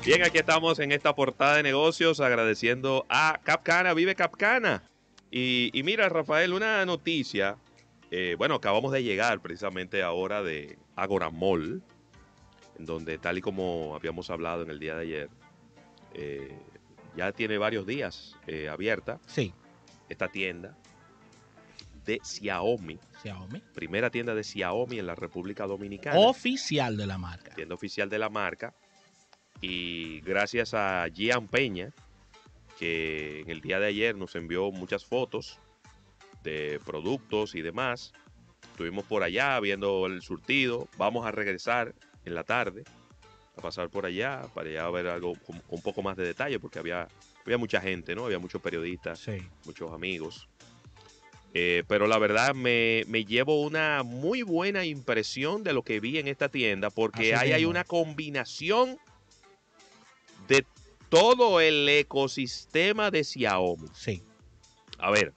Bien, aquí estamos en esta portada de negocios agradeciendo a Capcana, vive Capcana. Y mira, Rafael, una noticia. Bueno, acabamos de llegar precisamente ahora de Agora Mall, en donde tal y como habíamos hablado en el día de ayer, eh, ya tiene varios días abierta Sí, esta tienda de Xiaomi. Xiaomi. Primera tienda de Xiaomi en la República Dominicana. Oficial de la marca. Tienda oficial de la marca. Y gracias a Gian Peña, que en el día de ayer nos envió muchas fotos de productos y demás. Estuvimos por allá viendo el surtido. Vamos a regresar en la tarde a pasar por allá para ya ver algo con un poco más de detalle porque había mucha gente, ¿no? Había muchos periodistas, Sí. muchos amigos. Pero la verdad me llevo una muy buena impresión de lo que vi en esta tienda porque Así ahí hay mismo. una combinación de todo el ecosistema de Xiaomi. Sí, A ver,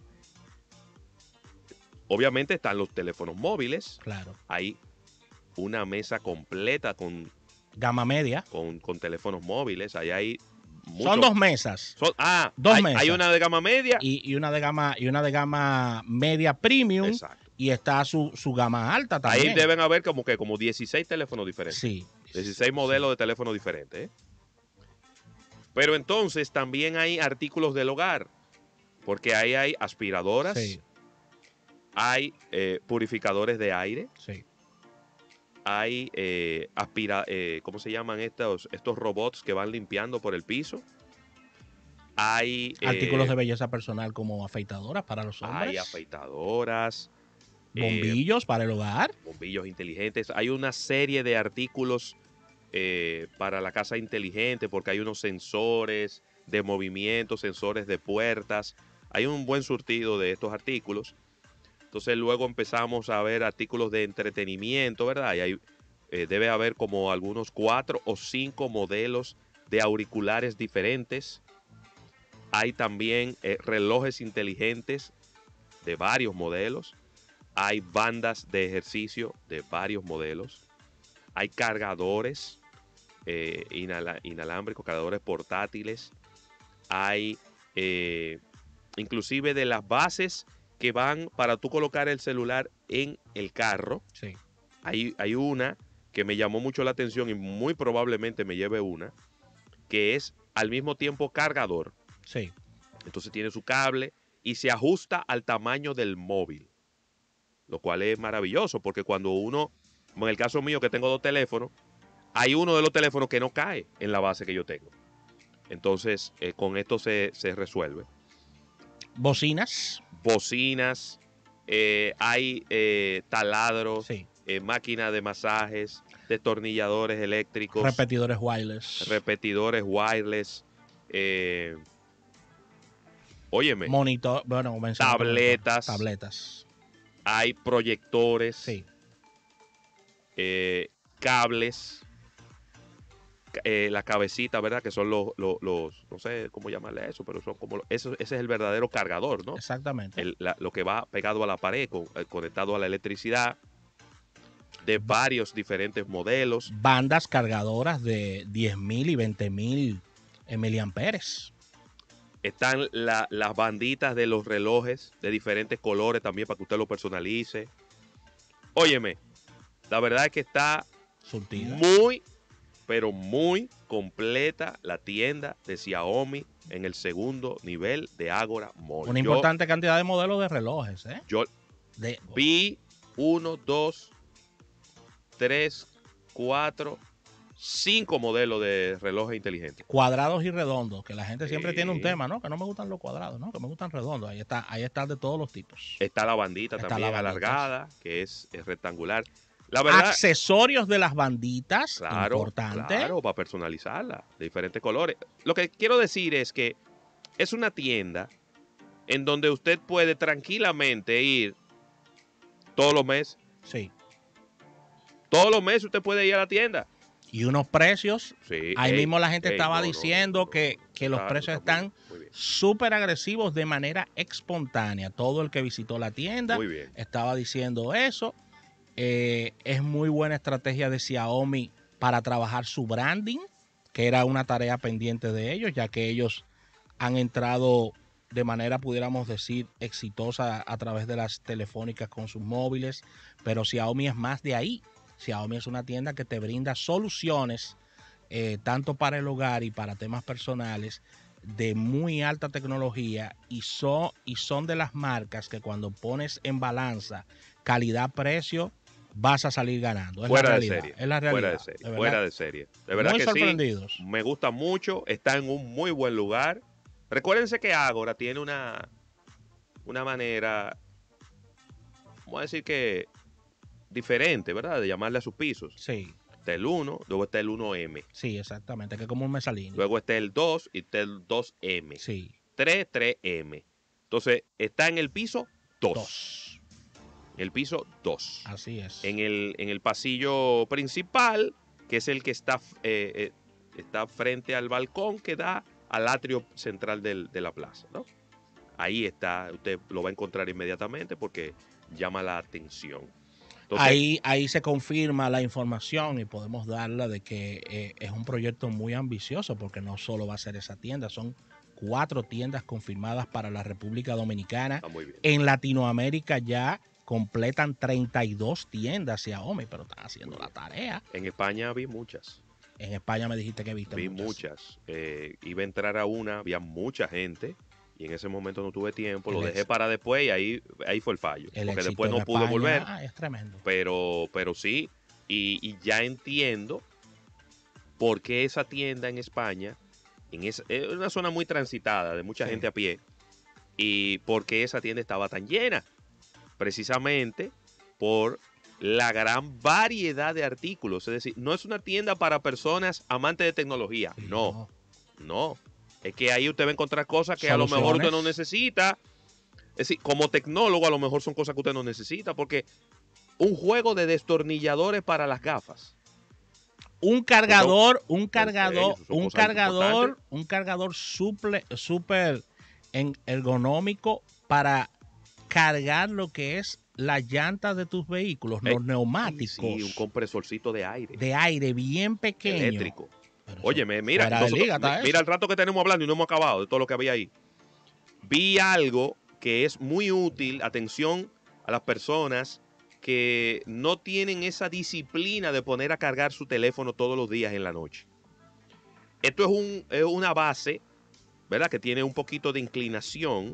obviamente están los teléfonos móviles. claro. Hay una mesa completa con Gama media. teléfonos móviles. Ahí hay muchos. Son dos mesas. Dos hay mesas. una de gama media. Y una de gama media premium. Exacto. Y está su gama alta también. Ahí deben haber como 16 teléfonos diferentes. Sí. 16 modelos de teléfonos diferentes. Pero entonces también hay artículos del hogar. Porque ahí hay aspiradoras. Sí. Hay purificadores de aire. Sí. Hay ¿cómo se llaman estos robots que van limpiando por el piso? Hay Artículos de belleza personal como afeitadoras para los hombres. Hay afeitadoras. Bombillos para el hogar. Bombillos inteligentes. Hay una serie de artículos para la casa inteligente porque hay unos sensores de movimiento, sensores de puertas. Hay un buen surtido de estos artículos. Entonces luego empezamos a ver artículos de entretenimiento, ¿verdad? Y debe haber como algunos 4 o 5 modelos de auriculares diferentes. Hay también relojes inteligentes de varios modelos. Hay bandas de ejercicio de varios modelos. Hay cargadores inalámbricos, cargadores portátiles. Hay inclusive de las bases que van para tú colocar el celular en el carro. Sí. Hay una que me llamó mucho la atención y muy probablemente me lleve una, que es al mismo tiempo cargador. Sí. Entonces tiene su cable y se ajusta al tamaño del móvil, lo cual es maravilloso porque cuando uno, como en el caso mío que tengo 2 teléfonos, hay uno de los teléfonos que no cae en la base que yo tengo. Entonces con esto se resuelve. Bocinas. Hay taladros, Sí. máquinas de masajes, destornilladores eléctricos, Repetidores wireless, óyeme, monitor, tabletas, hay proyectores, sí. cables, la cabecita, ¿verdad? Que son los, no sé cómo llamarle a eso, pero son como, ese es el verdadero cargador, ¿no? Exactamente. Lo que va pegado a la pared, conectado a la electricidad, de varios diferentes modelos. Bandas cargadoras de 10.000 y 20.000 miliamperes. Están las banditas de los relojes de diferentes colores también para que usted lo personalice. Óyeme, la verdad es que está Surtida. muy, pero muy completa la tienda de Xiaomi en el segundo nivel de Agora Mall. Una importante cantidad de modelos de relojes, ¿eh? Yo vi 1, 2, 3, 4, 5 modelos de relojes inteligentes. Cuadrados y redondos, que la gente siempre tiene un tema, ¿no? Que no me gustan los cuadrados, ¿no? Que me gustan redondos. Ahí está de todos los tipos. Está la bandita Está también la bandita, alargada, que es rectangular. La verdad, accesorios de las banditas, claro, importante. Claro, para personalizarla, de diferentes colores. Lo que quiero decir es que es una tienda en donde usted puede tranquilamente ir todos los meses. Sí. Todos los meses usted puede ir a la tienda. Y unos precios, sí, ahí mismo la gente estaba diciendo que los precios están súper agresivos de manera espontánea. Todo el que visitó la tienda estaba diciendo eso. Es muy buena estrategia de Xiaomi para trabajar su branding. que era una tarea pendiente de ellos, ya que ellos han entrado de manera, pudiéramos decir, exitosa a través de las telefónicas con sus móviles, pero Xiaomi es más de ahí. Xiaomi es una tienda que te brinda soluciones tanto para el hogar y para temas personales de muy alta tecnología y son de las marcas que cuando pones en balanza calidad-precio vas a salir ganando. Fuera de serie. Es la realidad. Fuera de serie. De verdad que sorprendidos. Sí. Me gusta mucho. Está en un muy buen lugar. Recuérdense que Ágora tiene una manera, vamos a decir que diferente, ¿verdad? De llamarle a sus pisos. Sí. Está el 1, luego está el 1M. Sí, exactamente, que es como un mesalíneo. Luego está el 2 y está el 2M. Sí. 3M. Entonces, está en el piso 2. En el piso 2. Así es. En el pasillo principal, que es el que está frente al balcón que da al atrio central de la plaza, ¿no? Ahí está, usted lo va a encontrar inmediatamente porque llama la atención. Entonces, ahí se confirma la información y podemos darla de que es un proyecto muy ambicioso porque no solo va a ser esa tienda, son 4 tiendas confirmadas para la República Dominicana. Muy bien. En Latinoamérica ya completan 32 tiendas Xiaomi, pero están haciendo la tarea. En España vi muchas. En España me dijiste que viste muchas. Vi muchas. Iba a entrar a una, había mucha gente. Y en ese momento no tuve tiempo, lo dejé para después y ahí fue el fallo. Porque después no pude volver. Es tremendo. Pero sí, y ya entiendo por qué esa tienda en España, es una zona muy transitada, de mucha gente a pie, y por qué esa tienda estaba tan llena. Precisamente por la gran variedad de artículos. Es decir, no es una tienda para personas amantes de tecnología. No. Es que ahí usted va a encontrar cosas que a lo mejor usted no necesita. Es decir, como tecnólogo a lo mejor son cosas que usted no necesita, porque un juego de destornilladores para las gafas. Un cargador súper ergonómico para cargar lo que es las llantas de tus vehículos, los neumáticos. Sí, un compresorcito de aire. De aire bien pequeño. Eléctrico. Óyeme, mira el rato que tenemos hablando y no hemos acabado de todo lo que había ahí. Vi algo que es muy útil, atención a las personas que no tienen esa disciplina de poner a cargar su teléfono todos los días en la noche. Esto es una base, ¿verdad? Que tiene un poquito de inclinación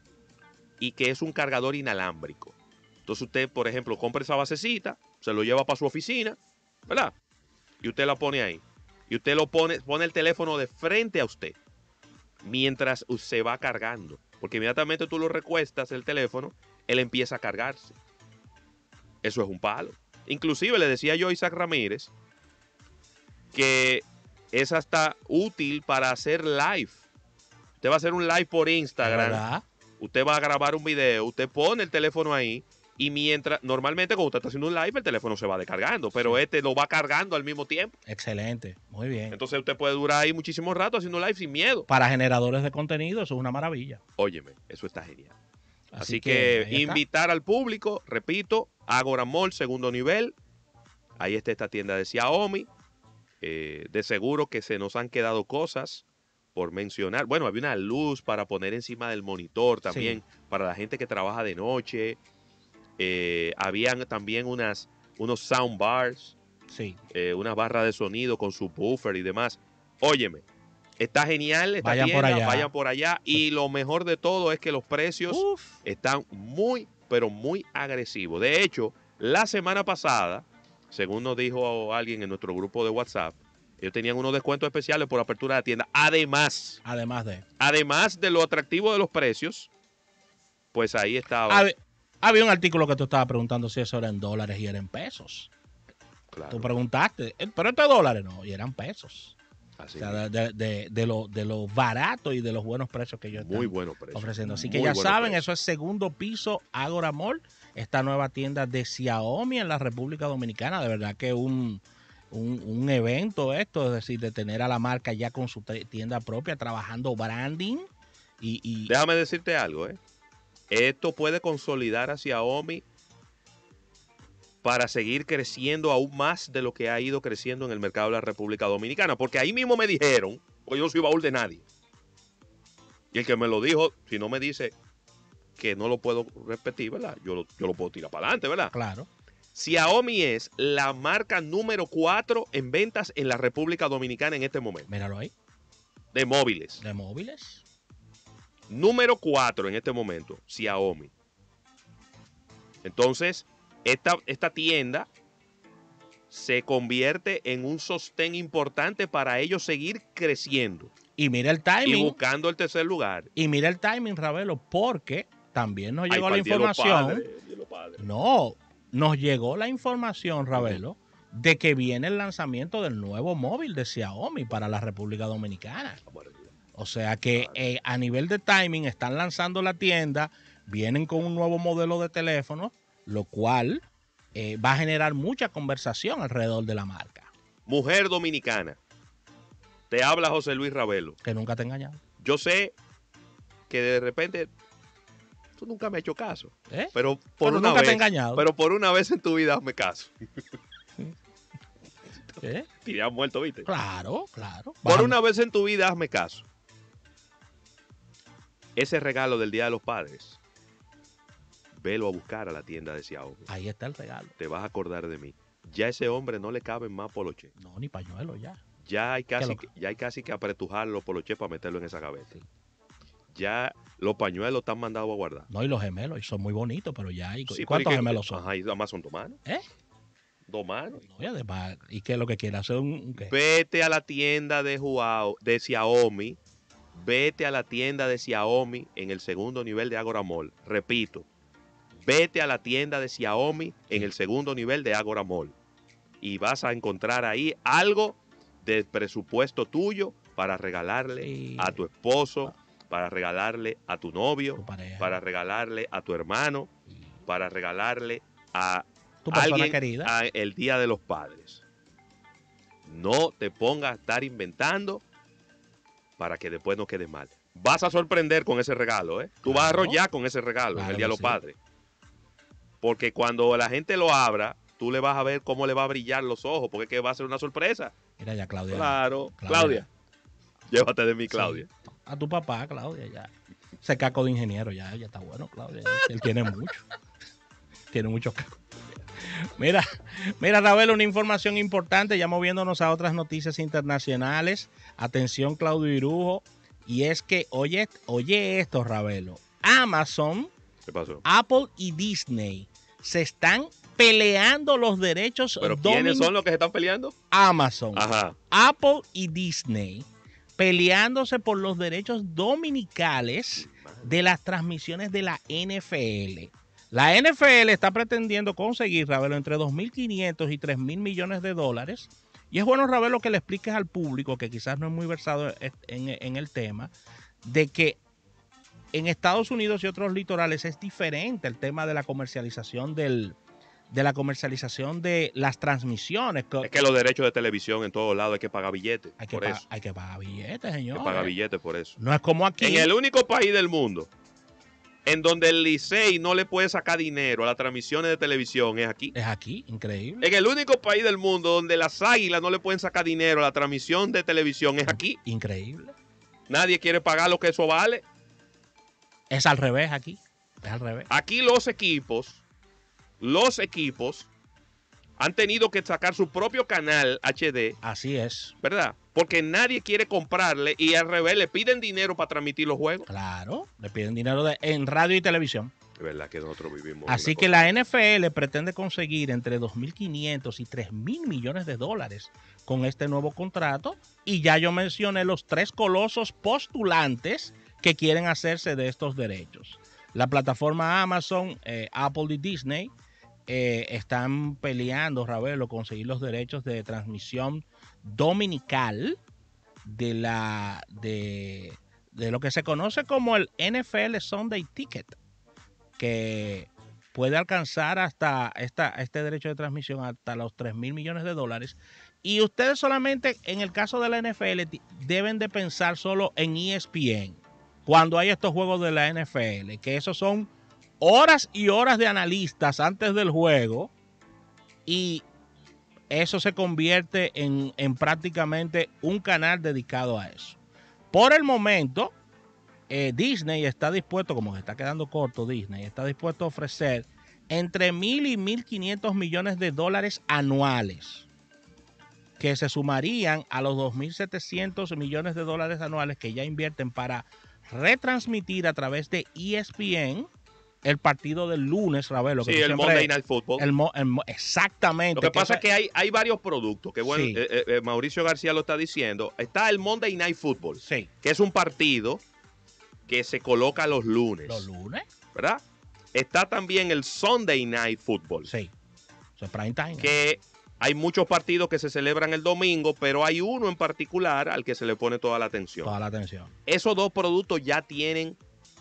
y que es un cargador inalámbrico. Entonces usted, por ejemplo, compra esa basecita, se lo lleva para su oficina, ¿verdad? Y usted la pone ahí. Y usted pone el teléfono de frente a usted mientras se va cargando. Porque inmediatamente tú lo recuestas el teléfono, él empieza a cargarse. Eso es un palo. Inclusive le decía yo a Isaac Ramírez que es hasta útil para hacer live. Usted va a hacer un live por Instagram. ¿Verdad? Usted va a grabar un video, usted pone el teléfono ahí. Y normalmente cuando usted está haciendo un live, el teléfono se va descargando, pero lo va cargando al mismo tiempo. Excelente, muy bien. Entonces usted puede durar ahí muchísimo rato haciendo live sin miedo. Para generadores de contenido, eso es una maravilla. Óyeme, eso está genial. Así que invitar al público, repito, Ágora Mall, segundo nivel. Ahí está esta tienda de Xiaomi. De seguro que se nos han quedado cosas por mencionar. Bueno, había una luz para poner encima del monitor también, para la gente que trabaja de noche. Habían también unos soundbars, unas barras de sonido con su buffer y demás. Óyeme, está genial esta tienda, vayan por allá. Y lo mejor de todo es que los precios están muy, pero muy agresivos. De hecho, la semana pasada, según nos dijo alguien en nuestro grupo de WhatsApp, ellos tenían unos descuentos especiales por apertura de tienda. Además de lo atractivo de los precios, pues ahí estaba. Había un artículo que tú estabas preguntando si eso era en dólares y era en pesos. Claro. Tú preguntaste, pero esto es dólares, no, y eran pesos. Así o sea, de lo barato y de los buenos precios que ellos están ofreciendo. Así que ya saben, eso es segundo piso Ágora Mall, esta nueva tienda de Xiaomi en la República Dominicana. De verdad que un evento esto, es decir, de tener a la marca ya con su tienda propia, trabajando branding. Y déjame decirte algo, Esto puede consolidar a Xiaomi para seguir creciendo aún más de lo que ha ido creciendo en el mercado de la República Dominicana. Porque ahí mismo me dijeron, pues yo no soy baúl de nadie. Y el que me lo dijo, si no me dice que no lo puedo repetir, ¿verdad? Yo lo puedo tirar para adelante, ¿verdad? Claro. Xiaomi es la marca número 4 en ventas en la República Dominicana en este momento. Míralo ahí. De móviles. De móviles. Número 4 en este momento, Xiaomi. Entonces, esta tienda se convierte en un sostén importante para ellos seguir creciendo. Y mira el timing. Y buscando el tercer lugar. Y mira el timing, Ravelo, porque también nos llegó la información. No, nos llegó la información, Ravelo, de que viene el lanzamiento del nuevo móvil de Xiaomi para la República Dominicana. O sea que a nivel de timing están lanzando la tienda, vienen con un nuevo modelo de teléfono, lo cual va a generar mucha conversación alrededor de la marca. Mujer dominicana, te habla José Luis Ravelo. Que nunca te engañado. Yo sé que de repente tú nunca me has hecho caso. Pero nunca te he engañado. Pero por una vez en tu vida hazme caso. Te has muerto, ¿viste? Claro, claro. Por una vez en tu vida hazme caso. Ese regalo del Día de los Padres, velo a buscar a la tienda de Xiaomi. Ahí está el regalo. Te vas a acordar de mí. Ya a ese hombre no le caben más poloché. No, ni pañuelo ya. Ya hay casi que apretujar los polochés para meterlo en esa gaveta. Sí. Ya los pañuelos están mandados a guardar. No, y los gemelos, y son muy bonitos, pero ya hay. Sí, ¿Cuántos gemelos son? Ajá, y además son 2 manos. 2 manos. No, y además, ¿y qué es lo que quiere hacer? ¿Qué? Vete a la tienda de Xiaomi. Vete a la tienda de Xiaomi en el segundo nivel de Agora Mall. Repito, vete a la tienda de Xiaomi en el segundo nivel de Agora Mall. Y vas a encontrar ahí algo de presupuesto tuyo para regalarle a tu esposo, para regalarle a tu novio, para regalarle a tu hermano, para regalarle a tu persona alguien querida. El Día de los Padres. No te pongas a estar inventando para que después no quede mal. Vas a sorprender con ese regalo, ¿eh? Tú vas a arrollar con ese regalo en el Día de los Padres. Porque cuando la gente lo abra, tú le vas a ver cómo le va a brillar los ojos, porque es que va a ser una sorpresa. Mira ya, Claudia. Claro. Claudia. Llévate de mí, Claudia. Sí. A tu papá, Claudia, ya. Ese caco de ingeniero ya está bueno, Claudia. Él tiene mucho. Tiene muchos cacos. Mira, Ravelo, una información importante, ya moviéndonos a otras noticias internacionales. Atención, Claudio Irujo. Y es que, oye esto, Ravelo. Amazon, ¿qué pasó? Apple y Disney se están peleando los derechos. ¿Pero quiénes son los que se están peleando? Amazon, ajá, Apple y Disney peleándose por los derechos dominicales de las transmisiones de la NFL. La NFL está pretendiendo conseguir, Ravelo, entre 2.500 y 3.000 millones de dólares. Y es bueno, Ravelo, que le expliques al público, que quizás no es muy versado en el tema, de que en Estados Unidos y otros litorales es diferente el tema de la comercialización de las transmisiones. Es que los derechos de televisión en todos lados hay que pagar billetes. Hay que pagar billetes, señor. Hay que pagar billetes por eso. No es como aquí. En el único país del mundo en donde el Licey no le puede sacar dinero a las transmisiones de televisión es aquí. Es aquí, increíble. En el único país del mundo donde las Águilas no le pueden sacar dinero a la transmisión de televisión es aquí. Increíble. Nadie quiere pagar lo que eso vale. Es al revés aquí. Es al revés. Aquí los equipos han tenido que sacar su propio canal HD. Así es. ¿Verdad? Porque nadie quiere comprarle y al revés le piden dinero para transmitir los juegos. Claro, le piden dinero en radio y televisión. Es verdad que nosotros vivimos. Así que la NFL pretende conseguir entre 2.500 y 3.000 millones de dólares con este nuevo contrato. Y ya yo mencioné los 3 colosos postulantes que quieren hacerse de estos derechos. La plataforma Amazon, Apple y Disney están peleando, Ravelo, conseguir los derechos de transmisión dominical de lo que se conoce como el NFL Sunday Ticket, que puede alcanzar hasta este derecho de transmisión hasta los 3.000 millones de dólares. Y ustedes solamente, en el caso de la NFL, deben de pensar solo en ESPN cuando hay estos juegos de la NFL, que esos son horas y horas de analistas antes del juego y eso se convierte en prácticamente un canal dedicado a eso. Por el momento, Disney está dispuesto, como que está quedando corto Disney, está dispuesto a ofrecer entre 1.000 y 1.500 millones de dólares anuales, que se sumarían a los 2.700 millones de dólares anuales que ya invierten para retransmitir a través de ESPN el partido del lunes, Ravelo. Sí, que el Monday Night Football. Exactamente. Lo que pasa es que hay varios productos, que bueno, Sí. Mauricio García lo está diciendo. Está el Monday Night Football, Sí. que es un partido que se coloca los lunes. ¿Los lunes? ¿Verdad? Está también el Sunday Night Football. Sí. Eso es prime time. Que hay muchos partidos que se celebran el domingo, pero hay uno en particular al que se le pone toda la atención. Toda la atención. Esos dos productos ya tienen,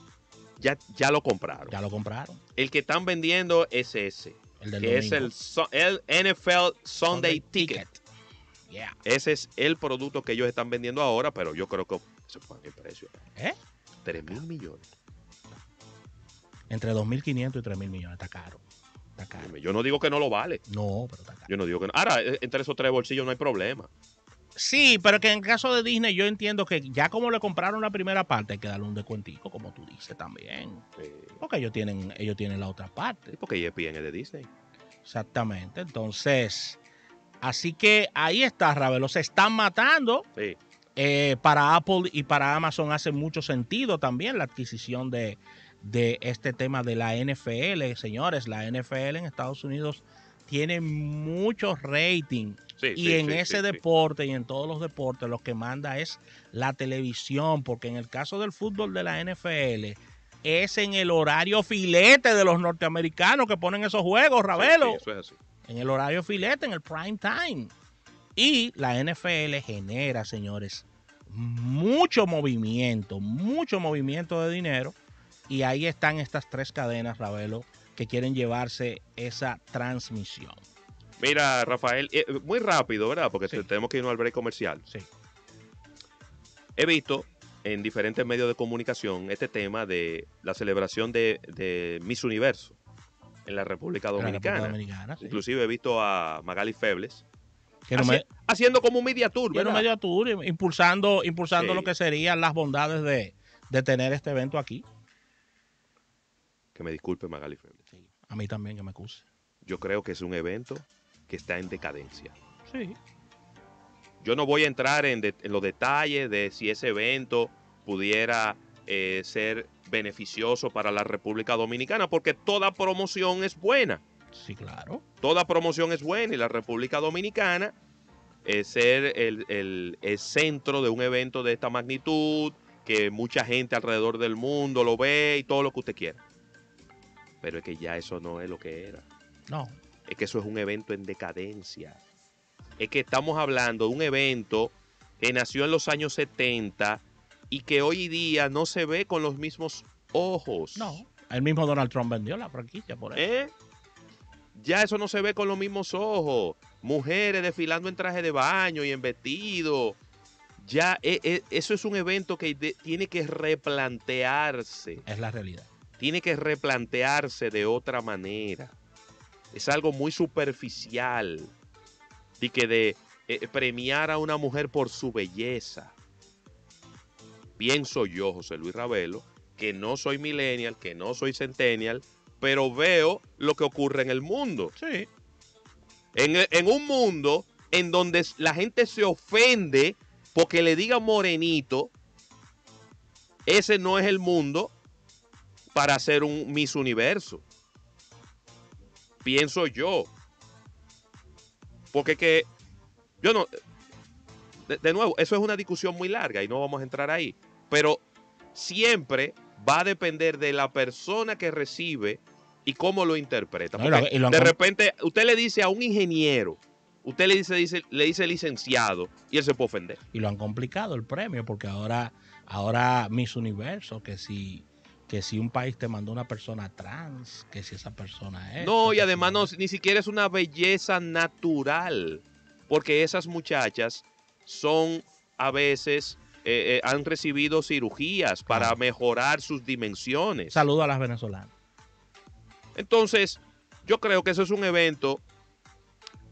ya lo compraron. Ya lo compraron. El que están vendiendo es ese, El del que es el NFL Sunday Ticket. Yeah. Ese es el producto que ellos están vendiendo ahora, pero yo creo que se pone el precio. ¿Eh? 3.000 millones. Entre 2.500 y 3.000 millones. Está caro. Está caro. Yo no digo que no lo vale. No, pero está caro. Yo no digo que no. Ahora, entre esos tres bolsillos no hay problema. Sí, pero que en el caso de Disney yo entiendo que ya como le compraron la primera parte hay que darle un descuentico, como tú dices también. Porque ellos tienen la otra parte. Porque ESPN es de Disney. Exactamente. Entonces, así que ahí está, Ravelo. Se están matando. Sí. Para Apple y para Amazon hace mucho sentido también la adquisición de este tema de la NFL. Señores, la NFL en Estados Unidos tiene mucho rating. Sí, y en ese deporte y en todos los deportes lo que manda es la televisión, porque en el caso del fútbol de la NFL es en el horario filete de los norteamericanos que ponen esos juegos, Ravelo. Sí, eso es así. En el horario filete, en el prime time. Y la NFL genera, señores, mucho movimiento de dinero. Y ahí están estas tres cadenas, Ravelo, que quieren llevarse esa transmisión. Mira, Rafael, muy rápido, ¿verdad? Porque Sí. tenemos que irnos al break comercial. Sí. He visto en diferentes medios de comunicación este tema de la celebración de Miss Universo en la República Dominicana. Sí. Inclusive he visto a Magali Febles haciendo como un media tour, ¿verdad? Un media tour, impulsando Sí. lo que serían las bondades de tener este evento aquí. Que me disculpe Magali Febles. Sí. A mí también, que me excuse. Yo creo que es un evento que está en decadencia. Sí. Yo no voy a entrar en los detalles de si ese evento pudiera ser beneficioso para la República Dominicana, porque toda promoción es buena. Sí, claro. Toda promoción es buena y la República Dominicana ser el centro de un evento de esta magnitud, que mucha gente alrededor del mundo lo ve y todo lo que usted quiera. Pero es que ya eso no es lo que era. No. Es que eso es un evento en decadencia. Es que estamos hablando de un evento que nació en los años 70 y que hoy día no se ve con los mismos ojos. No. El mismo Donald Trump vendió la franquicia por eso. Ya eso no se ve con los mismos ojos. Mujeres desfilando en traje de baño y en vestido. Ya eso es un evento que tiene que replantearse. Es la realidad. Tiene que replantearse de otra manera. Es algo muy superficial. De premiar a una mujer por su belleza. Pienso yo, José Luis Ravelo, que no soy millennial, que no soy centennial, pero veo lo que ocurre en el mundo. Sí. En un mundo en donde la gente se ofende porque le diga morenito, ese no es el mundo para hacer un Miss Universo. Pienso yo. Porque que yo no, de nuevo, eso es una discusión muy larga y no vamos a entrar ahí. Pero siempre va a depender de la persona que recibe y cómo lo interpreta. Porque de repente usted le dice a un ingeniero, usted le dice licenciado y él se puede ofender. Y lo han complicado el premio porque ahora Miss Universo, que si un país te mandó una persona trans, que si esa persona es. No, y además ni siquiera es una belleza natural, porque esas muchachas son a veces, han recibido cirugías para mejorar sus dimensiones. Saludo a las venezolanas. Entonces, yo creo que eso es un evento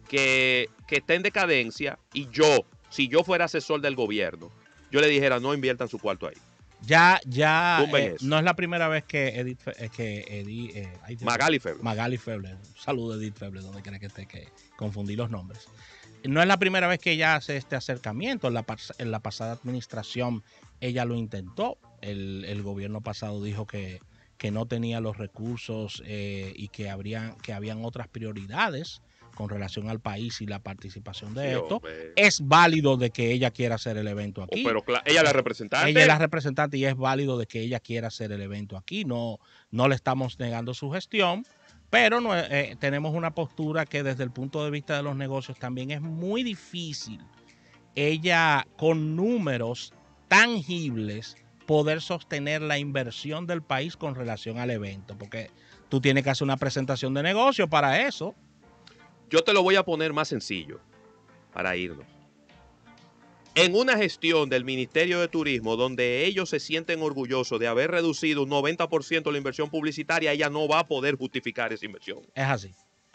que está en decadencia y yo, si yo fuera asesor del gobierno, yo le dijera no inviertan su cuarto ahí. No es la primera vez que Magali Feble. Magali Feble, un saludo a Edith Feble, donde quiera que esté, que confundí los nombres. No es la primera vez que ella hace este acercamiento. En la pasada administración ella lo intentó. El gobierno pasado dijo que no tenía los recursos y que habían otras prioridades con relación al país y la participación de esto. Hombre. Es válido de que ella quiera hacer el evento aquí. Pero ella es la representante. Ella es la representante y es válido de que ella quiera hacer el evento aquí. No le estamos negando su gestión, pero tenemos una postura que desde el punto de vista de los negocios también es muy difícil. Ella con números tangibles poder sostener la inversión del país con relación al evento, porque tú tienes que hacer una presentación de negocio para eso. Yo te lo voy a poner más sencillo para irnos. En una gestión del Ministerio de Turismo donde ellos se sienten orgullosos de haber reducido un 90% la inversión publicitaria, ella no va a poder justificar esa inversión. Es así.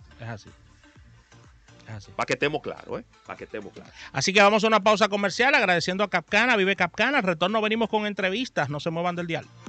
Para que estemos claros, Para que estemos claros. Así que vamos a una pausa comercial agradeciendo a Capcana, Vive Capcana. Al retorno venimos con entrevistas. No se muevan del dial.